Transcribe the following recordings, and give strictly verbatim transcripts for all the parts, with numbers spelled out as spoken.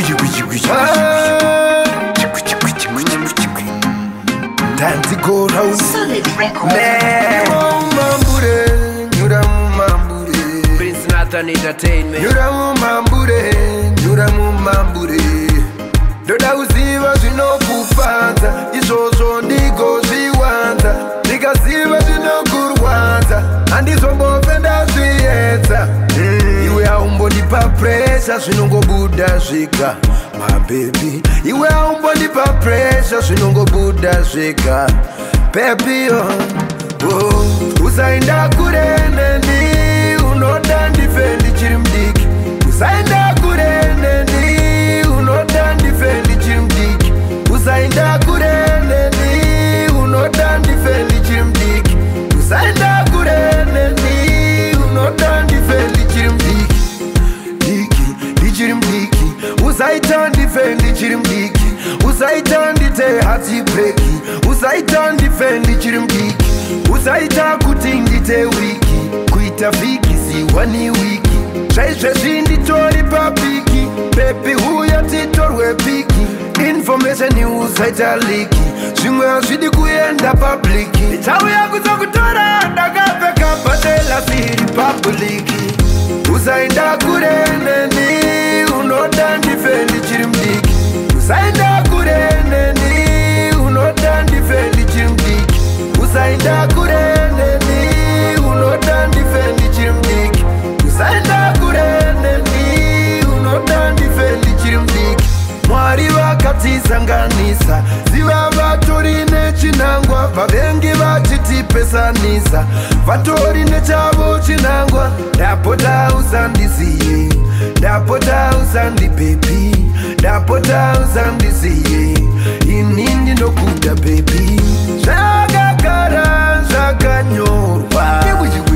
Dance go down. Solid record. Prince Nathan Entertainment. Yura mambure, yura mambure. Doda uziva zino kufanza, izozo ndigo ziwanza. Nika ziva zino kurwanza, andi zombo venda ziyeta. Iwe haumbo nipa pressure, sinongo buda zika. My baby, iwe haumbo nipa pressure, sinongo buda zika. Baby, oh, oh. Usainda kurene ni, unoda ndifendi chirimdiki. Usainda kurene ni, unoda ndifendi chirimdiki. Usainda kurene ni, unoda ndifendi chirimdiki. Usainda kurene ni, unoda ndifendi chirimdiki. Diki, dichirimdiki. Usaita ndifendi chirimdiki. Usaita ndite hati breki. Usaita ndifendi chirimdiki. Usaita kutingite wiki. Kuita viki si wani wiki. Shaishe shindi tori papiki. Baby huya titorwe piki. Information ni usaita liki. Shingwe ashidi kuyenda publiki. Itawu ya kuzokutora ndagape kapatela siri publiki. Usainda kurene ni unoda ndifendi chirimdiki. Usainda kurene ni unoda ndifendi chirimdiki. Usainda kurene ni unoda ndifendi chirimdiki. Usainda kurene ni unoda ndifendi chirimdiki. Mwari vakatisanganisa ziva vatori nechinangwa vavengi vachitipesanisa vatori nechavo chinangwa ndapota usandisiye ndapota usandipepi ndapota usandisiye ini ndinokuda bebi zvakagara zvakanyorwa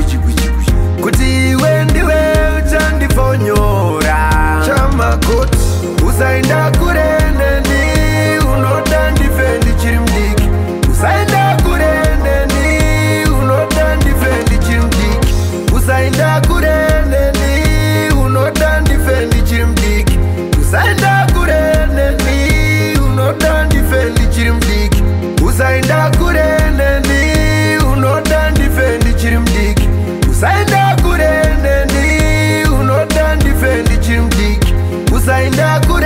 kuti iwe ndiwe uchandifonyora chamakoti usainda kurene ni unoda ndifendi chirimdiki. Usainda kurene ni unoda ndifendi chirimdiki. Usainda kurene ni unoda ndifendi chirimdiki. Usainda kurene ni unoda ndifendi chirimdiki. Usainda kurene ni unoda ndifendi chirimdiki. Usainda kurene ni unoda ndifendi chirimdiki. Usainda kurene